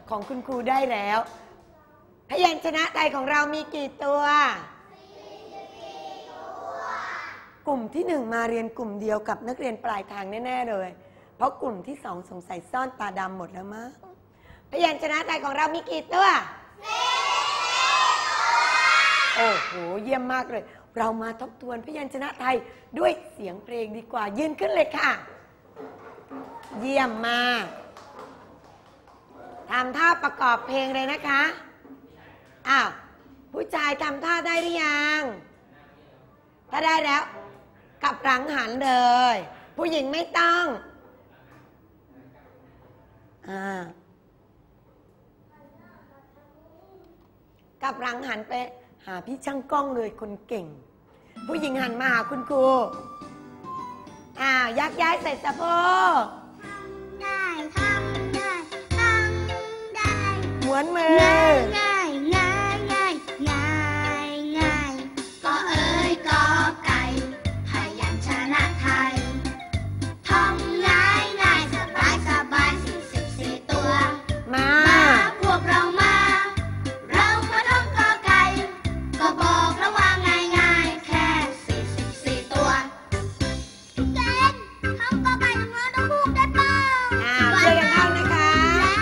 ของคุณครูได้แล้วพยัญชนะไทยของเรามีกี่ตัวกลุ่มที่1มาเรียนกลุ่มเดียวกับนักเรียนปลายทางแน่ๆเลยเพราะกลุ่มที่2สงสัยซ่อนตาดำหมดแล้วมั้งพยัญชนะไทยของเรามีกี่ตัวโอ้โหเยี่ยมมากเลยเรามาทบทวนพยัญชนะไทยด้วยเสียงเพลงดีกว่ายืนขึ้นเลยค่ะเยี่ยมมากทำท่าประกอบเพลงเลยนะคะอ้าวผู้ชายทำท่าได้หรือยังถ้าได้แล้วกลับหลังหันเลยผู้หญิงไม่ต้องกลับหลังหันไปหาพี่ช่างกล้องเลยคนเก่งผู้หญิงหันมาหาคุณครูยักย้ายใส่สะโพกได้ทำได้ทำได้หมุนมือง่ายง่ายง่ายง่ายง่ายก็เอ๋ยก็ไก่พยัญชนะไทยท่องง่ายง่ายสบายสบาย44ตัวมาพวกเรามาท่องกอไก่ก็บอกแล้วว่าง่ายง่ายแค่44ตัวเจนท่องกอไก่งอต้องพูดได้เปล่าช่วยกันท่องนะคะ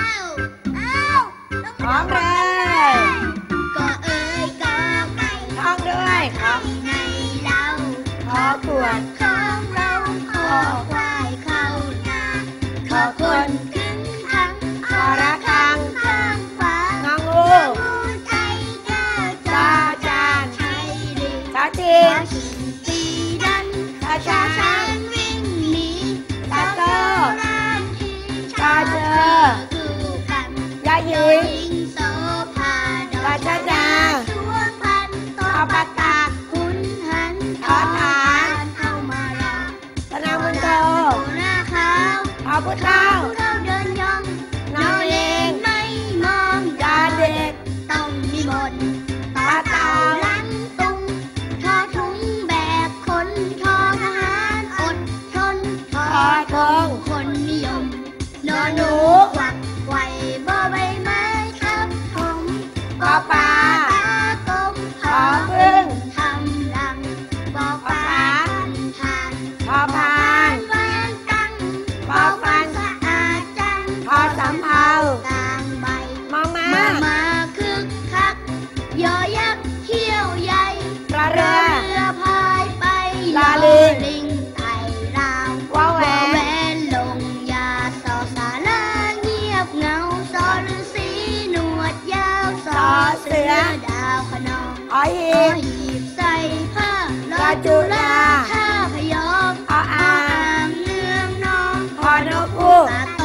พร้อมเลยก็เอ๋ยก็ไก่ท่องด้วยของในเราขอขวดของเราขอควายเข้านาขอคนขึ้นทั้งขอระฆังข้างฟ้างองูไทยแก้วจาจานไทยหรือชาจีตีดันชาช้างวิ่งหนีตาโตชาเจคู่กันยาหญิงโสภาดอกชดาชัวพันตอปตาคุณหันทอฐานเข้ามาเราธนาบุญโตหน้าขาวพอพุทธเจ้าเดินย่องน้องเองไม่มองยาเด็กต้องมีบทตาเต่าลันตุงทอถุงแบบคนทอทหารอดทนทอทงคนนิยมนอนหนูกวักไขว่บ่ใบไม้ทับถมกอปลาตากลมขอพึ่งทำรังปอปลาทานพอพานวานตังพอฟันสะอาดจังพอสำเภาต่างใบมาคึกคักยอยักษ์เขี้ยวใหญ่เรือพายไปลาลิงไต่ราวว้าวแหวนลงยาสอสาราเงียบเงาสอฤาษีหนวดยาวสอเสือดาวขนองหีบใส่ผ้าลอจุฬาข้าพยอมอ่างเนืองนองพอนกฮูกโต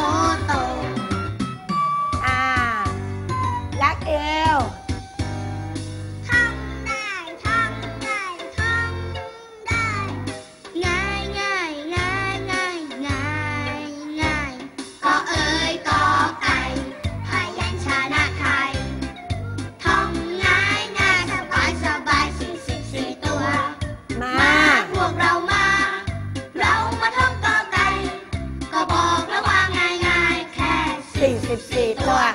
ยักษ์เอวทำได้ง่ายง่ายง่ายง่ายง่ายง่ายก็เอ๋ยก็ไก่พยัญชนะไทยท่องง่ายง่ายสบายสบาย44ตัวมาพวกเรามาท่องกอไก่ก็บอกแล้วว่าง่ายง่ายแค่ 44ตัว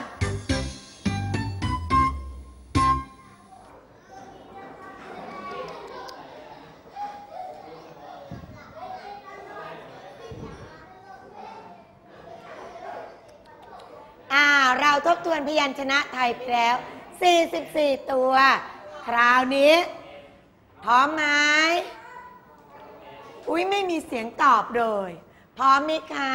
เราทบทวนพยัญชนะไทยไปแล้ว44ตัวคราวนี้พร้อมไหมอุ๊ยไม่มีเสียงตอบเลยพร้อมไหมคะ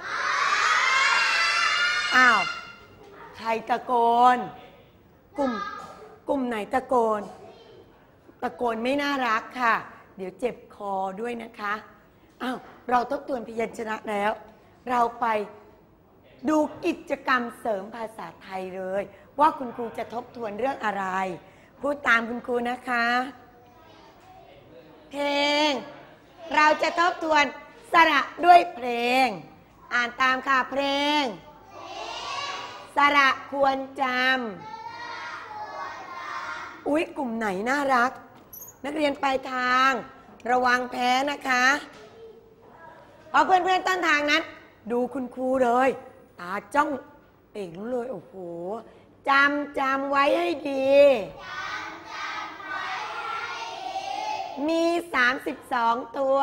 อ้าวใครตะโกนกลุ่มไหนตะโกนไม่น่ารักค่ะเดี๋ยวเจ็บคอด้วยนะคะอ้าวเราทบทวนพยัญชนะแล้วเราไปดูกิจกรรมเสริมภาษาไทยเลยว่าคุณครูจะทบทวนเรื่องอะไรพูดตามคุณครูนะคะเพลงเราจะทบทวนสระด้วยเพลงอ่านตามค่ะเพลงสระควรจำอุ๊ยกลุ่มไหนน่ารักนักเรียนปลายทางระวังแพ้นะคะพอเพื่อนๆต้นทางนั้นดูคุณครูเลยตาจ้องเอกรู้เลยโอ้โหจำไว้ให้ดีมี32ตัว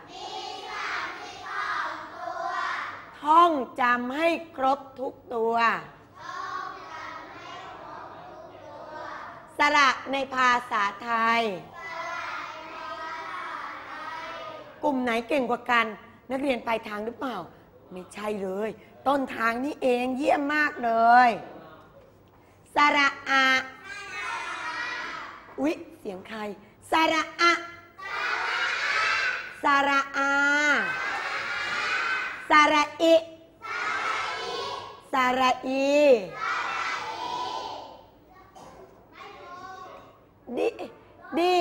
ท่องจำให้ครบทุกตัวสระในภาษาไทยกลุ่มไหนเก่งกว่ากันนักเรียนปลายทางหรือเปล่าไม่ใช่เลยต้นทางนี่เองเยี่ยมมากเลยสระอะอุ๊ยเสียงใครสระอะสระอาสระอิสระอีดี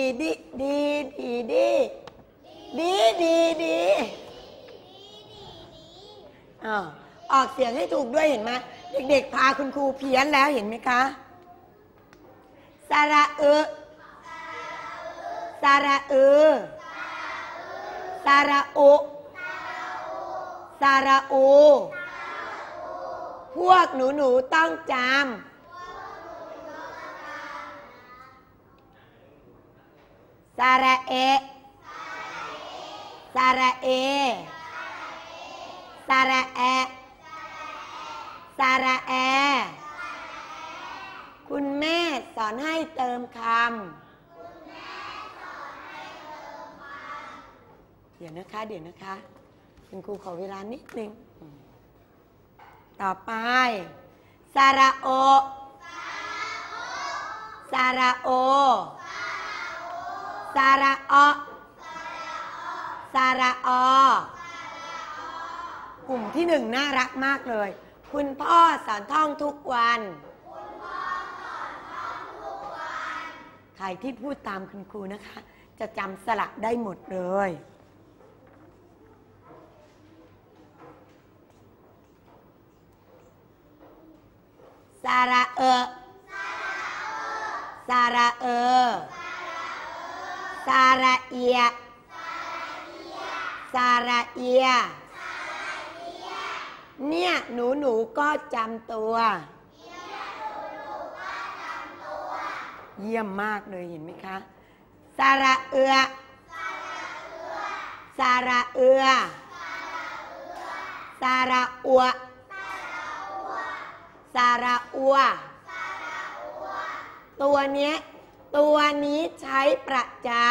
ออกเสียงให้ถูกด้วยเห็นไหมเด็กๆพาคุณครูเพี้ยนแล้วเห็นไหมคะสระสระสระอุสระอูพวกหนูต้องจำสระเอสระเอสระแอสระแอคุณแม่สอนให้เติมคำเดี๋ยวนะคะคุณครูขอเวลานิดนึงต่อไปสระโอสระโอสระอสระอกลุ่มที่1น่ารักมากเลยคุณพ่อสอนท่องทุกวันใครที่พูดตามคุณครูนะคะจะจำสระได้หมดเลยสระสระสระเอียสระเอียเนี่ยหนูก็จำตัวเยี่ยมมากเลยเห็นไหมคะสระเอือสระเอือสระอัวสระอัวตัวนี้ใช้ประจำ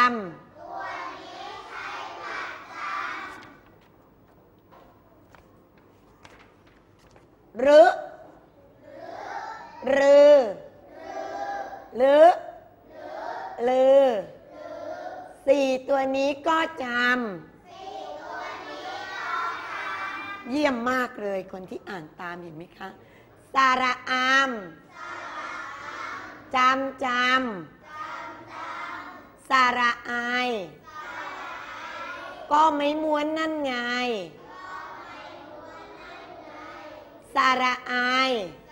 รือ4ตัวนี้ก็จำเยี่ยมมากเลยคนที่อ่านตามเห็นไหมคะสระอามจำสระอายก็ไม่ม้วนนั่นไงสระอาย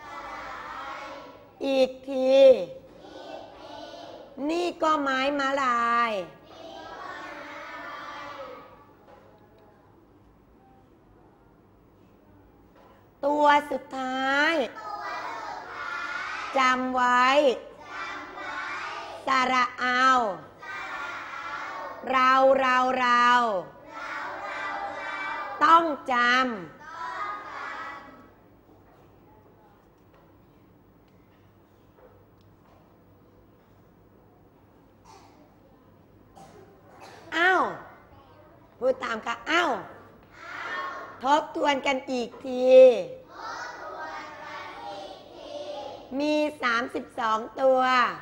อีกทีนี่ก็ไม้มะลายตัวสุดท้ายจำไว้สระเอาเราต้องจำพูดตามค่ะทบทวนกันอีกทีมี32ตัว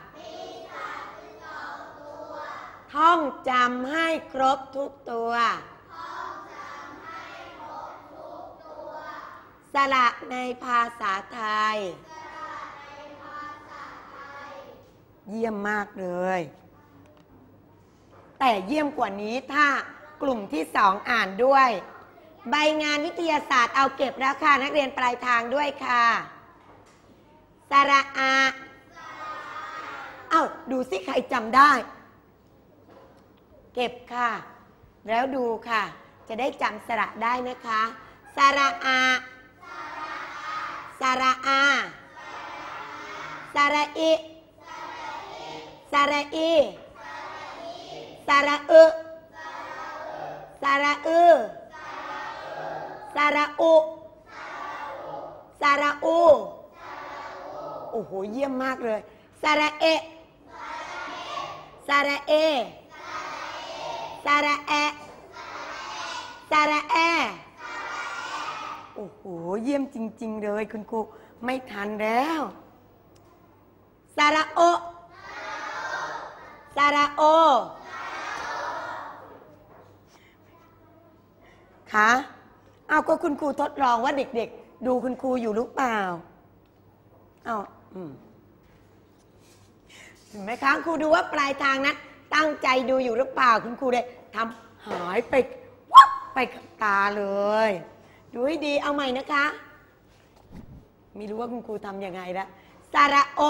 ท่องจำให้ครบทุกตัวสระในภาษาไทยเยี่ยมมากเลยแต่เยี่ยมกว่านี้ถ้ากลุ่มที่2อ่านด้วยใบงานวิทยาศาสตร์เอาเก็บแล้วค่ะนักเรียนปลายทางด้วยค่ะสระอาดูสิใครจำได้เก็บค่ะแล้วดูค่ะจะได้จำสระได้นะคะสระอาสสระอาสระอิสระอีสระอึสระอือสระอุสระอูโอ้โหเยี่ยมมากเลยสระเอะสระเอสระแอสระแอโอ้โหเยี่ยมจริงๆเลยคุณครูไม่ทันแล้วสระโอสระโอคะเอาก็คุณครูทดลองว่าเด็กๆดูคุณครูอยู่หรือเปล่าเอาเห็นไหมคะครูดูว่าปลายทางนั้นตั้งใจดูอยู่หรือเปล่าคุณครูเลยทำหายไปวับไปกับตาเลยดูให้ดีเอาใหม่นะคะไม่รู้ว่าคุณครูทำยังไงละสระโอ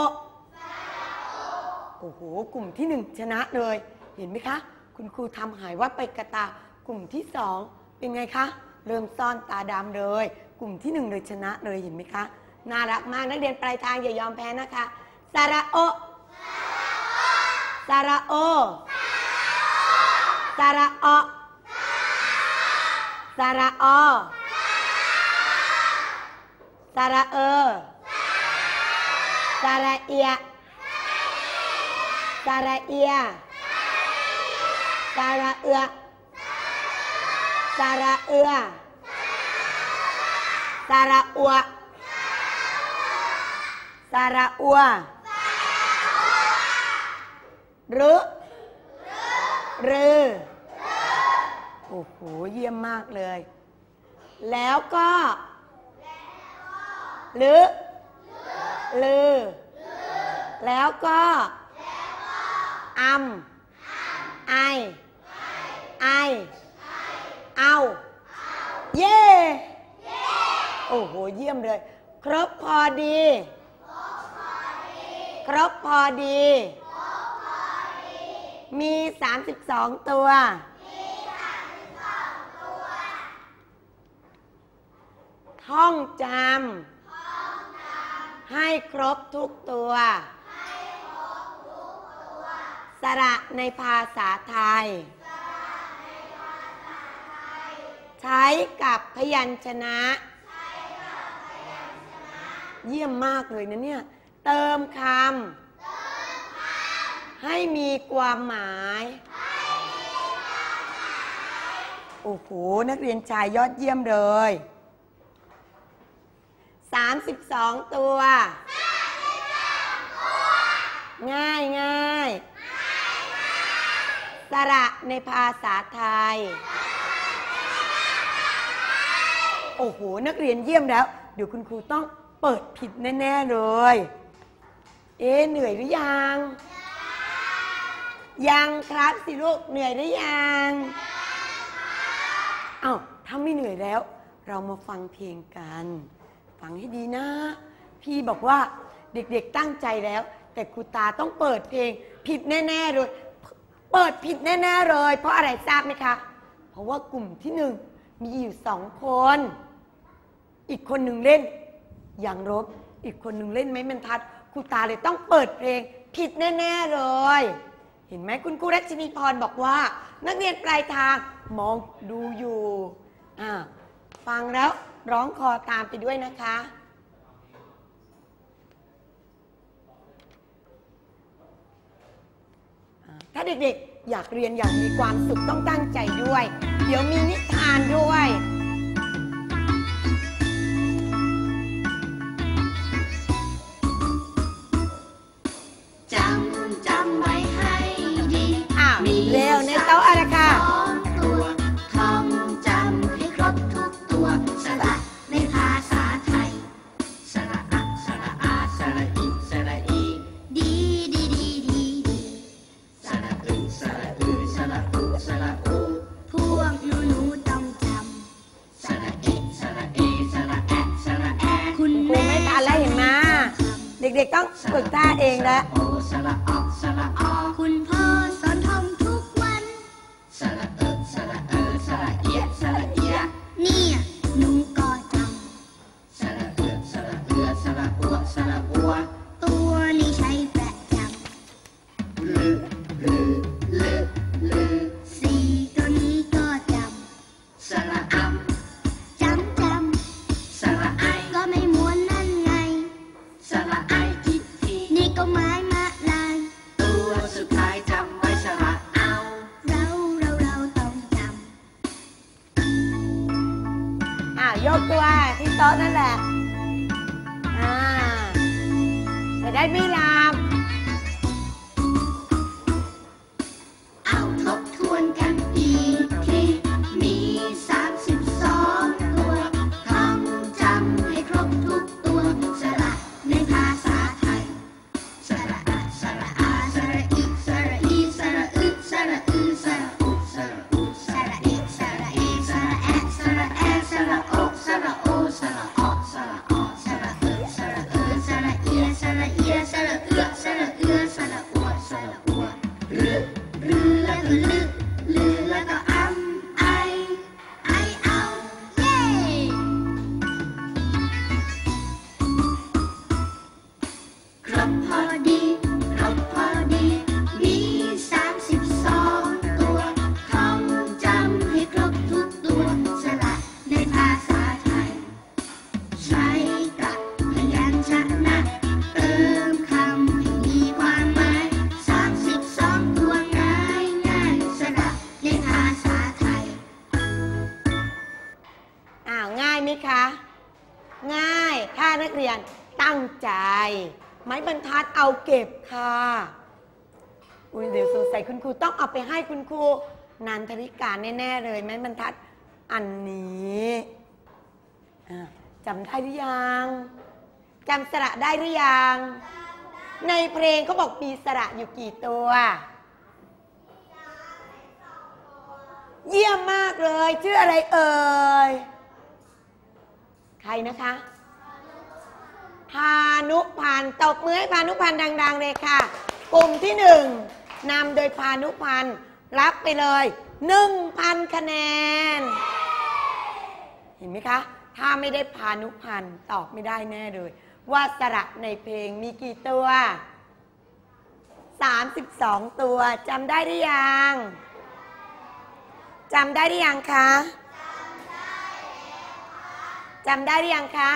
โอ้โหกลุ่มที่หนึ่งชนะเลยเห็นไหมคะคุณครูทำหายวับไปกับตากลุ่มที่สองเป็นไงคะเริ่มซ่อนตาดำเลยกลุ่มที่หนึ่งเลยชนะเลยเห็นไหมคะน่ารักมากนักเรียนปลายทางอย่ายอมแพ้นะคะสระโอสระโอสระอสระอสระเอสระเอียสระเอียสระเอือสระเอือสระอัวสระอัวรือโอ้โหเยี่ยมมากเลยแล้วก็ลือแล้วก็ไอเอาเย่โอ้โหเยี่ยมเลยครบพอดีครบพอดีมี32ตัวท่องจำให้ครบทุกตัวสระในภาษาไทยใช้กับพยัญชนะเยี่ยมมากเลยนะเนี่ยเติมคำให้มีความหมายโอ้โหนักเรียนชายยอดเยี่ยมเลย32ตัวง่ายสระในภาษาไทยโอ้โหนักเรียนเยี่ยมแล้วเดี๋ยวคุณครูต้องเปิดผิดแน่ๆเลยเหนื่อยหรือยังยังครับสิลูกเหนื่อยหรือยังอ้าวถ้าไม่เหนื่อยแล้วเรามาฟังเพลงกันฟังให้ดีนะพี่บอกว่าเด็กๆตั้งใจแล้วแต่ครูตาต้องเปิดเพลงผิดแน่ๆเลยเปิดผิดแน่ๆเลยเพราะอะไรทราบไหมคะเพราะว่ากลุ่มที่หนึ่งมีอยู่2คนอีกคนหนึ่งเล่นยางรบอีกคนหนึ่งเล่นไม้บรรทัดครูตาเลยต้องเปิดเพลงผิดแน่ๆเลยเห็นไหมคุณครูรัชนีพรบอกว่านักเรียนปลายทางมองดูอยู่ฟังแล้วร้องคอตามไปด้วยนะคะถ้าเด็กๆอยากเรียนอย่างมีความสุขต้องตั้งใจด้วยเดี๋ยวมีนิทานด้วยจำไว้ให้ดีมีเร็วในโต๊ะอะไรค่ะตัวท่องจำให้ครบทุกตัวสระในภาษาไทยสระอะสระอาสระอิสระอีดีสระอึสระอือสระอุสระอูพวกหนูต้องจำสระเอสระเอสระแอสระแอคุณแม่ไม่ทันแล้วเห็นไหมเด็กๆต้องฝึกท่าเองแล้วสระออกสระอคุณพ่อสอนท่องทุกวันสระสระสระเอียสระเอียเนี่ยหนูก็จำสระสระโยกตัวที่โต๊ะนั่นแหละจะได้ไม่ลามเอาทบทวนกันอีกทีมี32ตัวท่องจำให้ครบทุกตัวสระในภาษาไทยสระอะสระอาสระอิสระอีสระอึสระอือสระอุสระอุสระอิสระเอสระแอะสระแอสระโอสระโอสระออสระออสระอึสระเอสระเอียสระเอียสระเอือสระเอือสระอัวสระอัวรือแล้วก็ลือแล้วก็ไอเอาเย้ครบพอดีมี32ตัวท่องจำให้ครบทุกตัวสระในภาษาไทยใช้กับพยัญชนะเติมคำให้มีความหมาย32ตัวง่ายสระในภาษาไทยง่ายไหมคะง่ายถ้านักเรียนตั้งใจไม้บรรทัดเอาเก็บค่ะเดี๋ยวสงสัยคุณครูต้องเอาไปให้คุณครูนันทริกาแน่ๆเลยไม้บรรทัดอันนี้จำได้หรือยังจำสระได้หรือยังในเพลงเขาบอกมีสระอยู่กี่ตัวเยี่ยมมากเลยชื่ออะไรเอ่ยใครนะคะพานุพันธ์ตบมือให้พานุพันธ์ดังๆเลยค่ะกลุ่มที่1นำโดยพานุพันธ์รับไปเลย 1,000 คะแนนเห็นไหมคะถ้าไม่ได้พานุพันธ์ตอบไม่ได้แน่เลยว่าสระในเพลงมีกี่ตัว32ตัวจำได้หรือยังจำได้หรือยังคะจำได้หรือยังคะ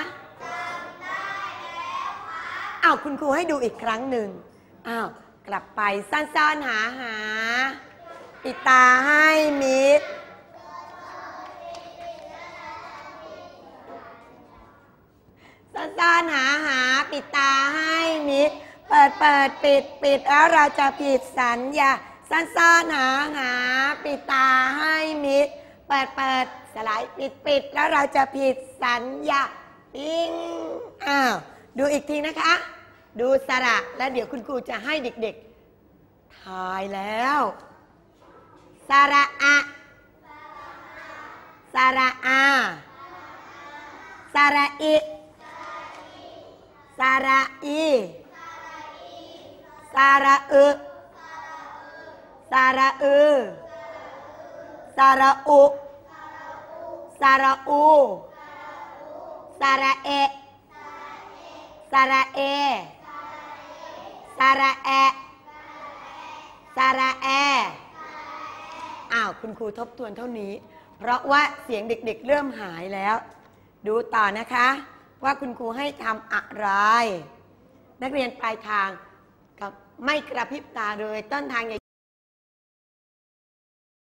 คุณครูให้ดูอีกครั้งหนึ่งกลับไปซ่อนๆหาปิดตาให้มิดซ่อนๆหาปิดตาให้มิดเปิดปิดแล้วเราจะผิดสัญญาซ่อนๆหาปิดตาให้มิดเปิดสลายปิดแล้วเราจะผิดสัญญาปิ้งดูอีกทีนะคะดูสระแล้วเดี๋ยวคุณครูจะให้เด็กๆทายแล้วสระอะสระอาสระอิสระอีสระอึสระอือสระอุสระอูสระเอสระเอสระแอสระแอคุณครูทบทวนเท่านี้เพราะว่าเสียงเด็กๆเริ่มหายแล้วดูต่อนะคะว่าคุณครูให้ทำอะไรนักเรียนปลายทางกับไม่กระพริบตาเลยต้นทาง